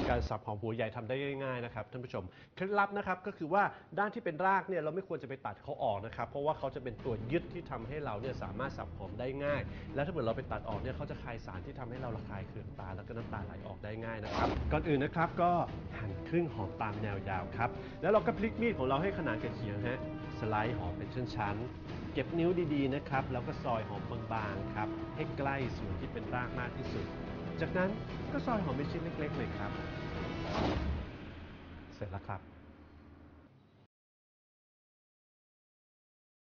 การสับหอมหัวใหญ่ทำได้ง่ายๆนะครับท่านผู้ชมเคล็ดลับนะครับก็คือว่าด้านที่เป็นรากเนี่ยเราไม่ควรจะไปตัดเขาออกนะครับเพราะว่าเขาจะเป็นตัวยึดที่ทำให้เราเนี่ยสามารถสับหอมได้ง่ายและถ้าเกิดเราไปตัดออกเนี่ยเขาจะคายสารที่ทำให้เราระคายเคืองตาแล้วก็น้ำตาไหลออกได้ง่ายนะครับก่อนอื่นนะครับก็หั่นครึ่งหอมตามแนวยาวครับแล้วเราก็พลิกมีดของเราให้ขนานกับเขียงฮะสไลด์หอมเป็นชั้นๆเก็บนิ้วดีๆนะครับแล้วก็ซอยหอมบางๆครับให้ใกล้ส่วนที่เป็นรากมากที่สุดจากนั้นก็ซอยหอมเป็นชิ้นเล็กๆเลยครับเสร็จแล้วครับ